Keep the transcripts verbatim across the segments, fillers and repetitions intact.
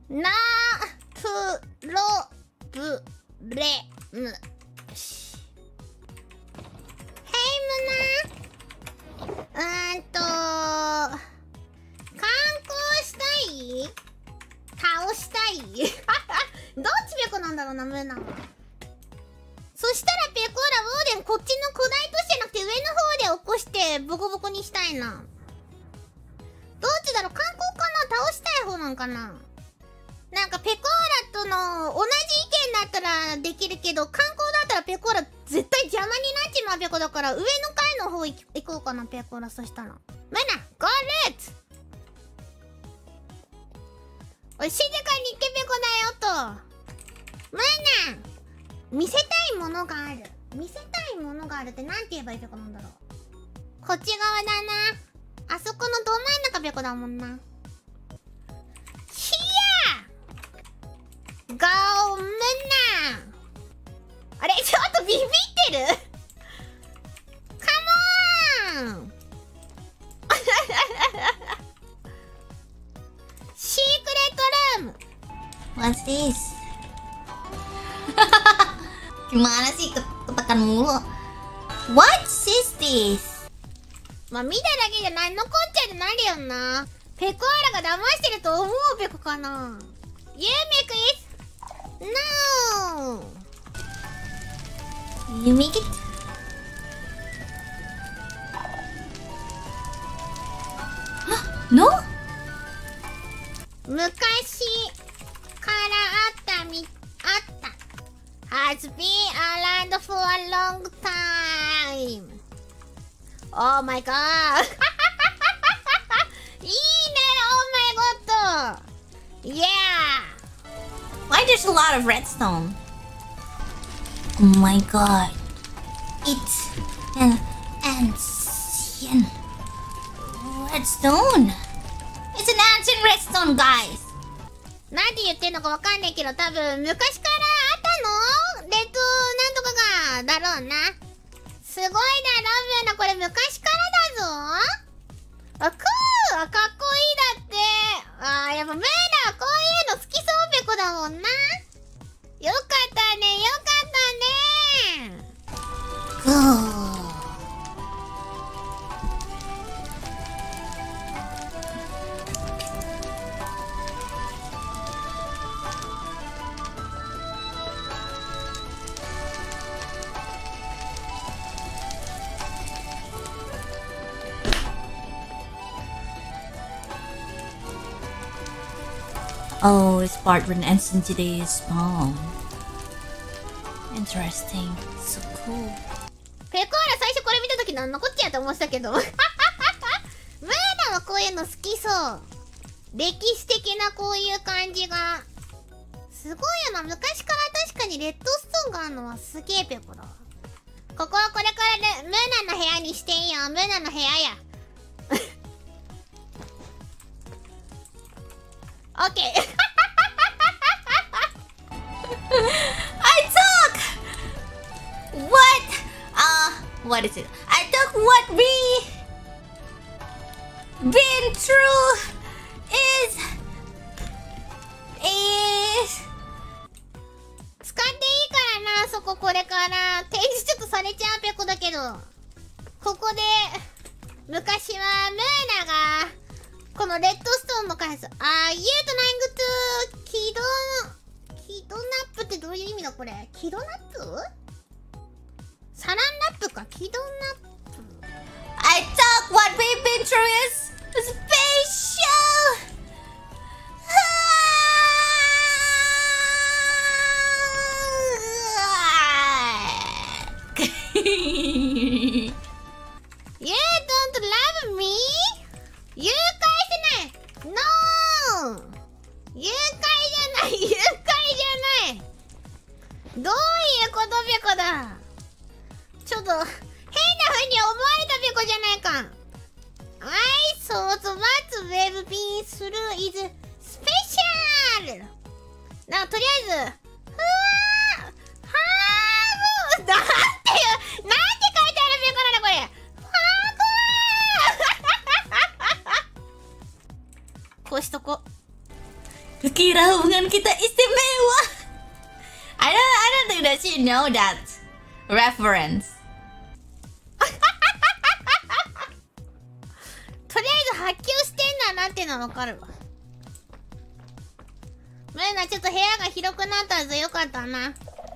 ナプロブレム。ヘイムナ。うーんと観光したい？倒したい？どっちペコなんだろうな、ムーナは。そしたらペコーラウーデンこっちの古代都市じゃなくて上の方で起こしてボコボコにしたいな。どっちだろう、観光かな、倒したい方なんかな。なんかペコーラとの同じ意見だったらできるけど、観光だったらペコーラ絶対邪魔になっちまうペコだから、上の階の方行こうかな、ペコーラ。そしたらムーナゴーレッツ。おい、静かに言ってペコだよと。ムーナ見せたいものがある。見せたいものがあるってなんて言えばいいペコなんだろう。こっち側だな。あそこのど真ん中ペコだもんな。ひやガオムナ。あれちょっとビビってる。カモンシークレットルーム。 What's this? Gimana sih ketekan mulu? What is this? まあ見ただけじゃ何のこっちゃでなるよな。ペコーラが騙してると思うペコかな。You make it? No! You make it? No? 昔からあったみ、あった。Has been around for a long time. Oh my god. いいね、Oh my god. Yeah. Why there's a lot of redstone? Oh my god. It's an ancient redstone. It's an ancient redstone, guys. なんて言ってんのかわかんないけど、多分昔からあったのレッドなんとかがだろうな。すごいな、ラブな、これ昔からだぞ。あ、クーあ、かっこいいだって。あー、やっぱムーナはこういうの好きそうペコだもんな。よかったね、よかったね。 グー。Oh, it's part when Ensign today is spawn. Interesting. So cool. ペコーラ最初これ見たときなんのこっちやと思ってたけど。ムーナはこういうの好きそう。歴史的なこういう感じが。すごいよな。昔から確かにレッドストーンがあるのはすげえペコだわ。ここはこれからでムーナの部屋にしていいよ。ムーナの部屋や。オッケー。 I took what? Uh, what is it? I took what we been through is is 使っていいからな、そここれから提示ちょっとされちゃうペコだけど、ここで昔はムーナがこのレッドストーンの開発、あー、ユートナイングトゥ起動キドナップってどういう意味だこれ。キドナップサランラップか。キドナップ。 I thought what we've been through is special. You don't love me? 誘拐してない No! 誘拐じゃない、誘拐じゃない。どういうことペコだ。ちょっと変な風に思われたペコじゃないか。I thought what we've been through is special. な、とりあえずふわーはーむーなんていう、なんて書いてあるペコなんだこれ。こうしとこ。 Kukira hubungan kita istimewa. I don't I don't think that she know that reference. とりあえず発球してんだなっていうのはわかるわ。ムーナちょっと部屋が広くなったぞ。よかったな。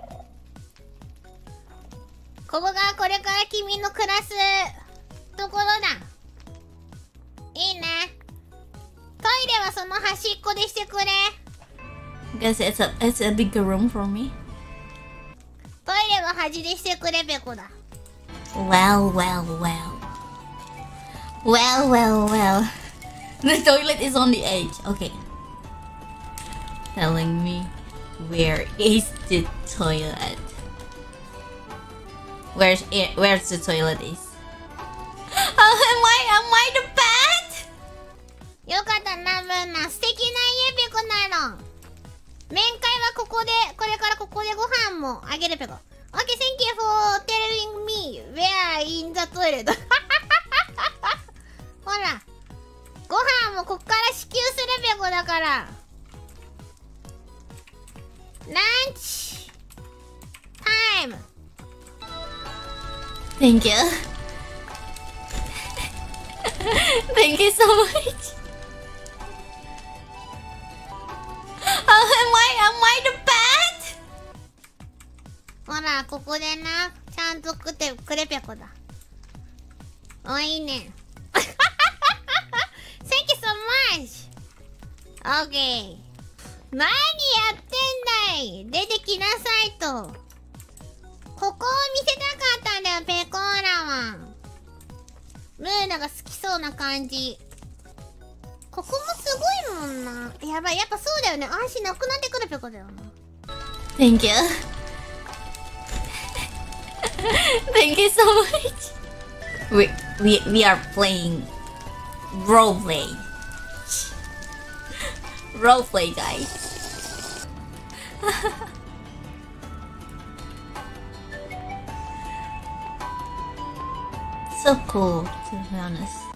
ここがこれから君の暮らすところだ。いいね。トイレはその端っこでしてくれ。 Guess it's a it's a bigger room for me. トイレは端でしてくれペコだ。 Well, well, well. Well, well, well. The toilet is on the edge. Okay. Telling me where is the toilet? Where's it? Where's the toilet is? Oh, am I am I the bad? よかったなムーナ。素敵な家ペコなの。面会はここで、これからここでご飯もあげるペコ。Okay, thank you for telling me where in the toilet. ほら、ご飯もこっから支給するペコだから。ランチタイム。 Thank you. Thank you so much. Oh, am I am I the bad? ほら、ここでな、ちゃんと食ってくれペコだ。お、いいね。Thank you so much. Okay. 何やってんだい。出てきなさいと。ここを見せたかったんだよ、ペコーラは。ムーナが好きそうな感じ。ここもすごいもんな。やばい、やっぱそうだよね。安心なくなってくるペコだよな。 Thank you. Thank you so much. We we we are playing roleplay. Roleplay, guys. So cool, to be honest.